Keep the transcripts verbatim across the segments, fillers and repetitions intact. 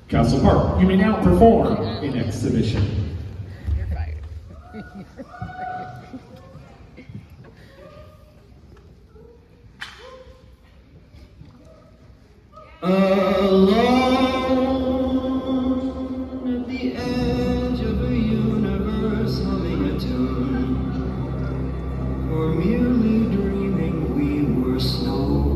Castle Park, you may now perform in exhibition. You're fired. Alone at the edge of a universe, humming a tune, or merely dreaming we were snow.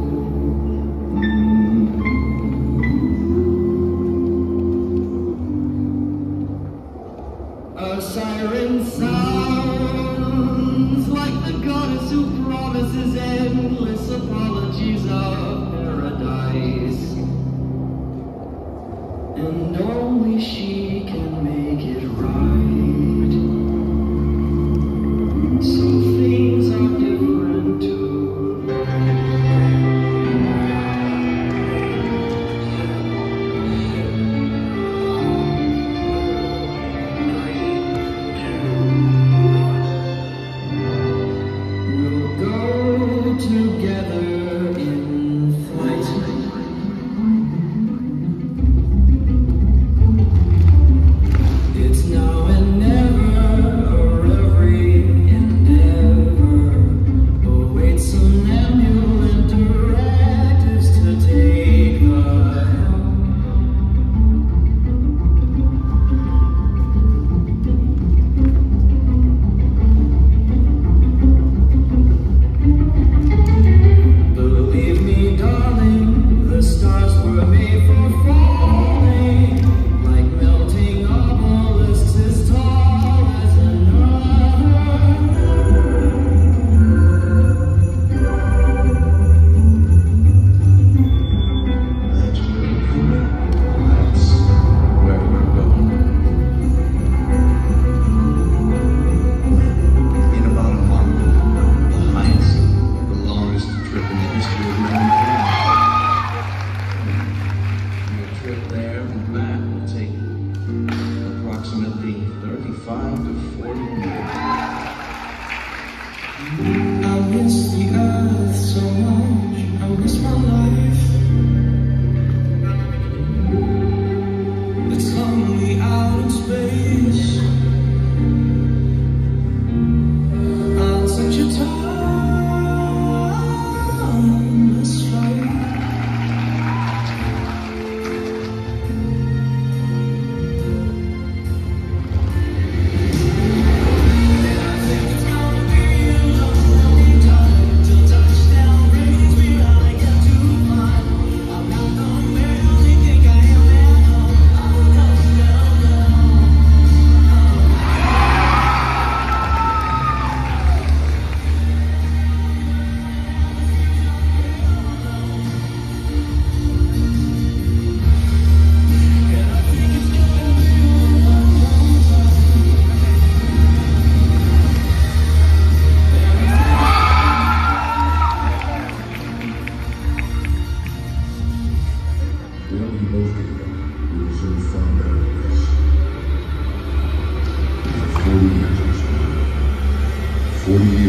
A siren sounds like the goddess who promises endless apologies of paradise, and only she can make it right. So things are different too. Together in flight. It's now and never, or every endeavor awaits some ambulant directives to take the helm. Believe me, darling, the stars were made for falling, like melting obelisks as tall as That's where we're going. In about a month, the highest, the longest trip in the history of mankind. Your trip there and back will take approximately thirty-five to forty years. I miss the earth so much, I miss my life. It's lonely out in space. On such a timeless flight. Well, we both did that. We were so far better than this. For forty years or so. Forty years.